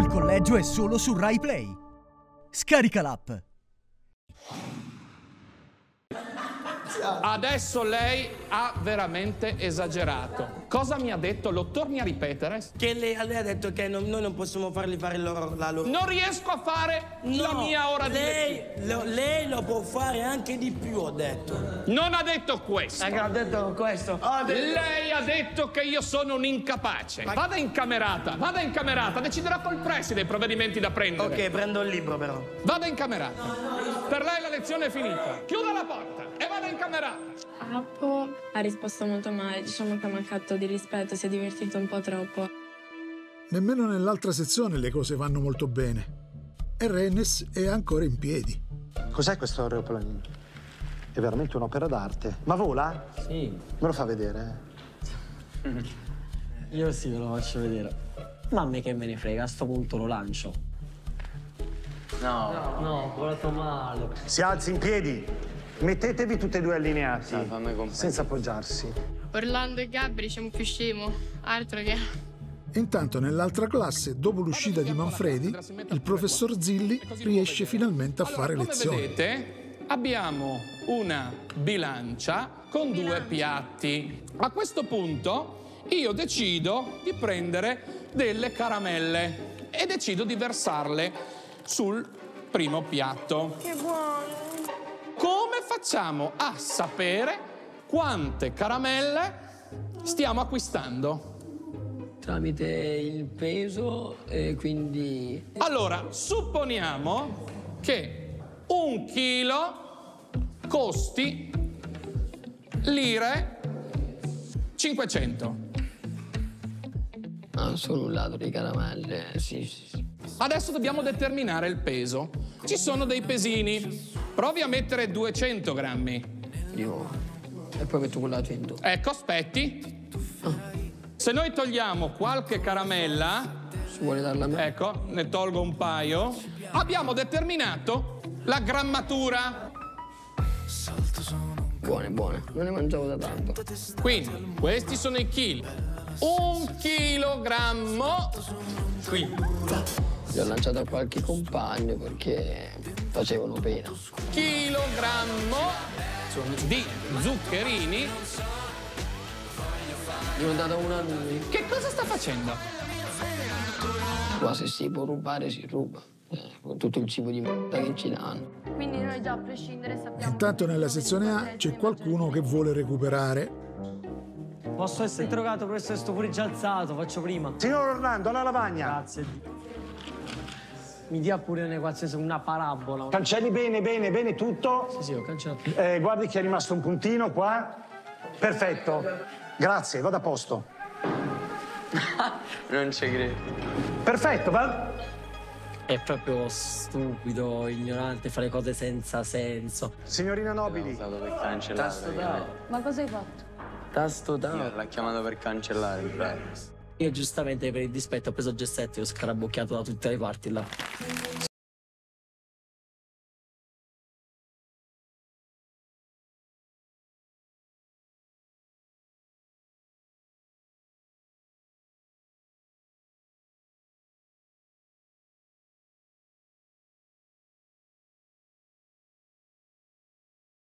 Il collegio è solo su Rai Play. Scarica l'app. Adesso lei ha veramente esagerato. Cosa mi ha detto? Lo torni a ripetere? Che lei ha detto che noi non possiamo fargli fare la loro... Non riesco a fare la mia ora di lezione. Lei lo può fare anche di più, ho detto. Non ha detto questo. Ha detto questo. Lei ha detto che io sono un incapace. Vada incamerata, deciderà col preside i provvedimenti da prendere. Ok, prendo il libro però. Vada incamerata. Per lei la lezione è finita. Chiuda la porta e vada incamerata. Appo ha risposto molto male, diciamo che ha mancato di rispetto, si è divertito un po' troppo. Nemmeno nell'altra sezione le cose vanno molto bene. E Rennes è ancora in piedi. Cos'è questo aeroplanino? È veramente un'opera d'arte. Ma vola? Sì. Me lo fa vedere? Io sì, ve lo faccio vedere. Ma a me che me ne frega, a sto punto lo lancio. No, ho volato male. Si alzi in piedi. Mettetevi tutti e due allineati, senza appoggiarsi. Orlando e Gabri siamo più scemo, altro che... Intanto nell'altra classe, dopo l'uscita di Manfredi, il professor Zilli riesce finalmente a fare lezioni. Come vedete, abbiamo una bilancia con due piatti. A questo punto io decido di prendere delle caramelle e decido di versarle sul primo piatto. Che buono! Come facciamo a sapere quante caramelle stiamo acquistando? Tramite il peso e quindi... Allora, supponiamo che 1 chilo costi lire 500. Ah, solo un lato di caramelle, sì. Adesso dobbiamo determinare il peso. Ci sono dei pesini. Provi a mettere 200 grammi. Di nuovo. E poi metto quello a 100. Ecco, aspetti. Se noi togliamo qualche caramella, Si vuole darla a me? ecco, ne tolgo un paio, abbiamo determinato la grammatura. Buone. Non ne mangiavo da tanto. Quindi, questi sono i chili. 1 chilogrammo. Qui. Li ho lanciato a qualche compagno perché facevano pena. Chilogrammo di zuccherini. Gli ho dato una a lui. Che cosa sta facendo? Qua se si può rubare, si ruba. Con tutto il cibo di merda che ci danno. Quindi noi già a prescindere sappiamo... Intanto nella sezione A c'è qualcuno che vuole recuperare. Posso essere interrogato, professore? Sto pure già alzato, faccio prima. Signor Orlando, alla lavagna. Grazie. Mi dia pure un'equazione, una parabola. Cancelli bene tutto. Sì, ho cancellato. Guardi che è rimasto un puntino qua. Perfetto. Grazie, vado a posto. Non ci credo. Perfetto, va. È proprio stupido, ignorante, fare cose senza senso. Signorina Nobili. L'ho usato per cancellare. Ma cosa hai fatto? Tasto down. L'ha chiamato per cancellare il breve. Io giustamente per il dispetto ho preso G7 e ho scarabocchiato da tutte le parti là.